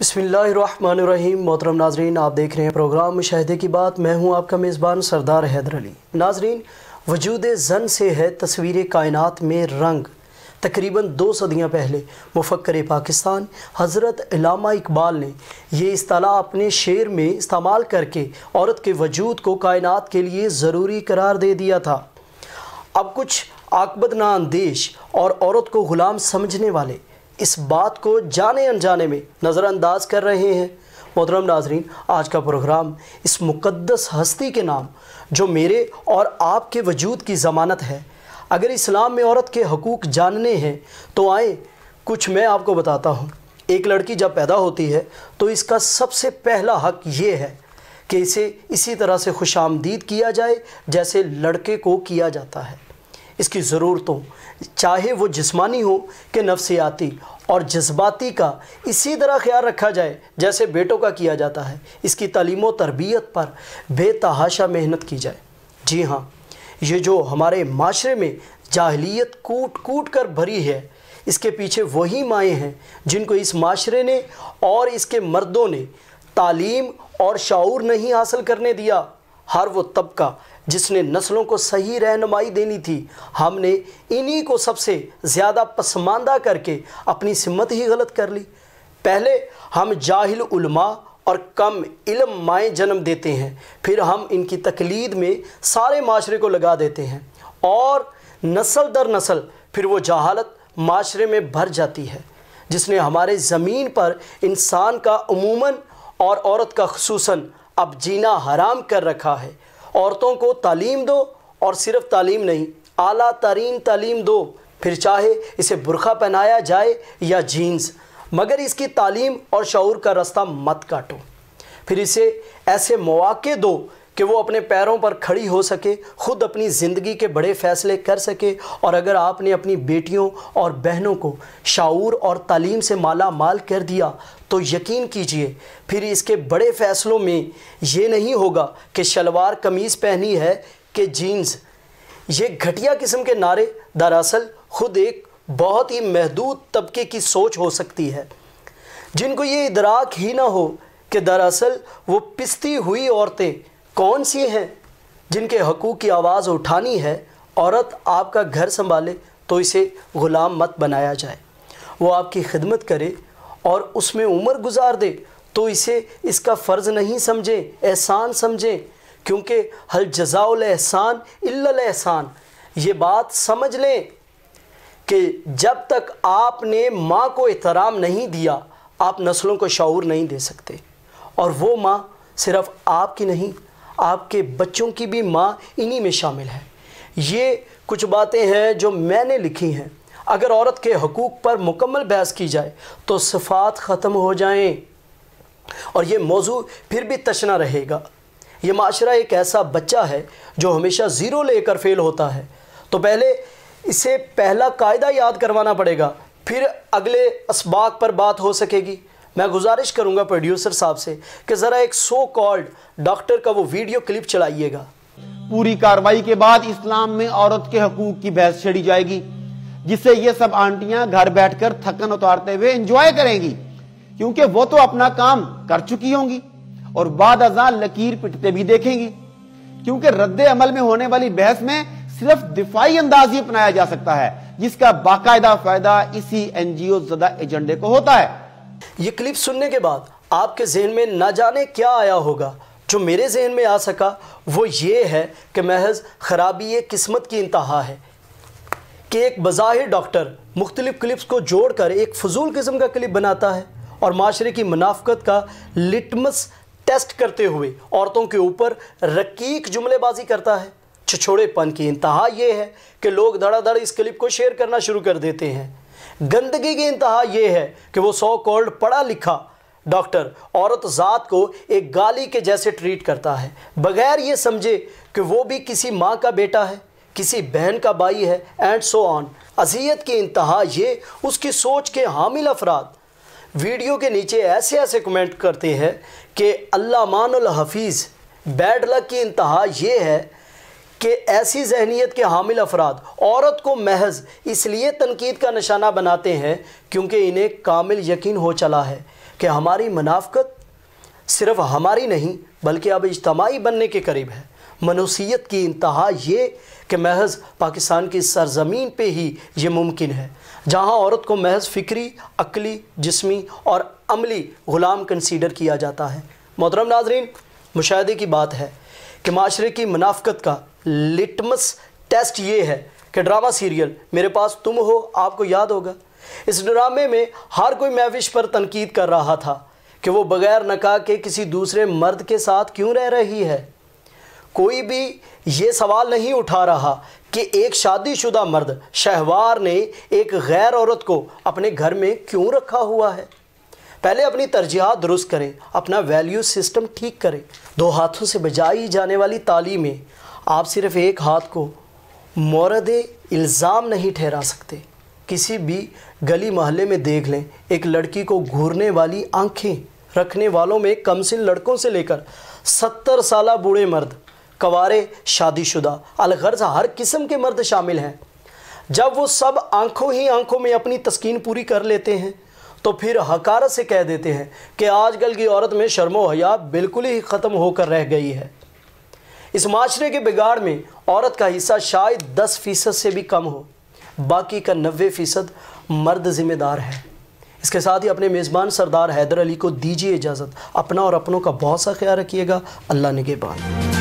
बिस्मिल्लाहिर्रहमानिर्रहीम। मोहतरम नाजरीन, आप देख रहे हैं प्रोग्राम मुशाहिदे की बात। मैं हूं आपका मेज़बान सरदार हैदर अली। नाजरीन, वजूद ज़न से है तस्वीर कायनात में रंग। तकरीबन 2 सदियाँ पहले मुफक्कर पाकिस्तान हज़रत अल्लामा इकबाल ने ये इस्तिलाह अपने शेर में इस्तेमाल करके औरत के वजूद को कायनात के लिए ज़रूरी करार दे दिया था। अब कुछ आकबत ना अंदेश और औरत को ग़ुलाम समझने वाले इस बात को जाने अनजाने में नज़रअंदाज कर रहे हैं। मोहतरम नाज़रीन, आज का प्रोग्राम इस मुक़द्दस हस्ती के नाम जो मेरे और आपके वजूद की ज़मानत है। अगर इस्लाम में औरत के हकूक़ जानने हैं तो आए कुछ मैं आपको बताता हूँ। एक लड़की जब पैदा होती है तो इसका सबसे पहला हक़ ये है कि इसे इसी तरह से खुशामदीद किया जाए जैसे लड़के को किया जाता है। इसकी ज़रूरतों, चाहे वो जिस्मानी हो कि नफ्सियाती और जज्बाती, का इसी तरह ख्याल रखा जाए जैसे बेटों का किया जाता है। इसकी तालीम व तरबियत पर बेतहाशा मेहनत की जाए। जी हाँ, ये जो हमारे माशरे में जाहिलियत कूट कूट कर भरी है, इसके पीछे वही माएँ हैं जिनको इस माशरे ने और इसके मर्दों ने तालीम और शऊर नहीं हासिल करने दिया। हर वो तबका जिसने नस्लों को सही रहनुमाई देनी थी, हमने इन्हीं को सबसे ज़्यादा पसमानदा करके अपनी सिमत ही गलत कर ली। पहले हम जाहिल उलमा और कम इल्म माएँ जन्म देते हैं, फिर हम इनकी तकलीद में सारे माशरे को लगा देते हैं और नस्ल दर नस्ल फिर वो जहालत माशरे में भर जाती है जिसने हमारे ज़मीन पर इंसान का अमूमन और औरत का खुसूसन अब जीना हराम कर रखा है। औरतों को तालीम दो और सिर्फ तालीम नहीं, आला तरीन तालीम दो, फिर चाहे इसे बुर्खा पहनाया जाए या जीन्स, मगर इसकी तालीम और शऊर का रास्ता मत काटो। फिर इसे ऐसे मौके दो कि वो अपने पैरों पर खड़ी हो सके, ख़ुद अपनी ज़िंदगी के बड़े फ़ैसले कर सके। और अगर आपने अपनी बेटियों और बहनों को शऊर और तालीम से माला माल कर दिया तो यकीन कीजिए फिर इसके बड़े फ़ैसलों में ये नहीं होगा कि शलवार कमीज़ पहनी है कि जीन्स। ये घटिया किस्म के नारे दरअसल ख़ुद एक बहुत ही महदूद तबके की सोच हो सकती है, जिनको ये इदराक ही ना हो कि दरअसल वो पिसती हुई औरतें कौन सी हैं जिनके हकूक़ की आवाज़ उठानी है। औरत आपका घर संभाले तो इसे ग़ुलाम मत बनाया जाए। वो आपकी खिदमत करे और उसमें उम्र गुजार दे तो इसे इसका फ़र्ज़ नहीं समझें, एहसान समझें, क्योंकि हल जज़ाउल एहसान इल्लल एहसान। ये बात समझ लें कि जब तक आपने माँ को एहतराम नहीं दिया, आप नस्लों को शऊर नहीं दे सकते। और वो माँ सिर्फ़ आपकी नहीं, आपके बच्चों की भी माँ इन्हीं में शामिल है। ये कुछ बातें हैं जो मैंने लिखी हैं। अगर औरत के हकूक़ पर मुकम्मल बहस की जाए तो सिफ़ात ख़त्म हो जाएं और ये मौजू फिर भी तशना रहेगा। ये माशरा एक ऐसा बच्चा है जो हमेशा ज़ीरो लेकर फ़ेल होता है, तो पहले इसे पहला कायदा याद करवाना पड़ेगा, फिर अगले असबाक पर बात हो सकेगी। मैं गुजारिश करूंगा प्रोड्यूसर साहब से कि ज़रा एक सो कॉल्ड डॉक्टर का वो वीडियो क्लिप चलाइएगा। पूरी कार्रवाई के बाद इस्लाम में औरत के हकूक की बहस छेड़ी जाएगी, जिससे ये सब आंटियां घर बैठकर थकन उतारते हुए एंजॉय करेंगी, क्योंकि वो तो अपना काम कर चुकी होंगी और बाद अज़ां लकीर पिटते भी देखेंगी, क्योंकि रद्दे अमल में होने वाली बहस में सिर्फ दिफाई अंदाज ही अपनाया जा सकता है, जिसका बाकायदा फायदा इसी एनजीओ ज़दा एजेंडे को होता है। ये क्लिप सुनने के बाद आपके जहन में ना जाने क्या आया होगा। जो मेरे जहन में आ सका वो ये है कि महज ख़राबी किस्मत की इंतहा है कि एक बज़ाहिर डॉक्टर मुख्तलिफ क्लिप्स को जोड़कर एक फजूल किस्म का क्लिप बनाता है और माशरे की मुनाफ़क़त का लिटमस टेस्ट करते हुए औरतों के ऊपर रकीक जुमलेबाजी करता है। छिछोड़ेपन की इंतहा ये है कि लोग धड़ाधड़ इस क्लिप को शेयर करना शुरू कर देते हैं। गंदगी की इंतहा ये है कि वो सो कॉल्ड पढ़ा लिखा डॉक्टर औरत ज़ात को एक गाली के जैसे ट्रीट करता है, बगैर ये समझे कि वो भी किसी माँ का बेटा है, किसी बहन का भाई है, एंड सो ऑन। अज़ियत की इंतहा ये उसकी सोच के हामिल अफराद वीडियो के नीचे ऐसे ऐसे कमेंट करते हैं कि अल्लाह मानुल हफीज़। बैड लक की इंतहा ये है कि ऐसी जहनीत के हामिल अफराद औरत को महज इसलिए तनकीद का निशाना बनाते हैं क्योंकि इन्हें कामिल यकीन हो चला है کہ ہماری منافقت صرف ہماری نہیں بلکہ اب اجتماعی بننے کے قریب ہے۔ منوسیت کی انتہا یہ کہ محض پاکستان کی سرزمین پہ ہی یہ ممکن ہے، جہاں عورت کو محض فکری، عقلی، جسمی اور عملی غلام کنسیڈر کیا جاتا ہے۔ محترم ناظرین، مشاہدے کی بات ہے کہ معاشرے کی منافقت کا لٹمس ٹیسٹ یہ ہے کہ ڈرامہ سیریل میرے پاس تم ہو آپ کو یاد ہوگا۔ اس ڈرامے میں ہر کوئی مہوش پر تنقید کر رہا تھا کہ وہ بغیر نکاح کے کسی دوسرے مرد کے ساتھ کیوں رہ رہی ہے۔ کوئی بھی یہ سوال نہیں اٹھا رہا کہ ایک شادی شدہ مرد شہوار نے ایک غیر عورت کو اپنے گھر میں کیوں رکھا ہوا ہے۔ پہلے اپنی ترجیحات درست کریں، اپنا ویلیو سسٹم ٹھیک کریں۔ دو ہاتھوں سے بجائی جانے والی تعلیم میں آپ صرف ایک ہاتھ کو مورد الزام نہیں ٹھہرا سکتے۔ کسی بھی گلی محلے میں دیکھ لیں، ایک لڑکی کو گھورنے والی آنکھیں رکھنے والوں میں کم سن لڑکوں سے لے کر 70 سالہ بوڑھے مرد، کوارے، شادی شدہ، الغرض ہر قسم کے مرد شامل ہیں۔ جب وہ سب آنکھوں ہی آنکھوں میں اپنی تسکین پوری کر لیتے ہیں تو پھر حقارت سے کہہ دیتے ہیں کہ آج کل کی عورت میں شرم و حیا بالکل ہی ختم ہو کر رہ گئی ہے۔ اس معاشرے کے بگاڑ میں عورت کا حصہ شاید 10% سے بھی کم ہو، باقی کا 90% مرد ذمہ دار ہے۔ اس کے ساتھ ہی اپنے میزبان سردار حیدر علی کو دیجیے اجازت۔ اپنا اور اپنوں کا بہت سا خیال رکھیے گا۔ اللہ نگہبان۔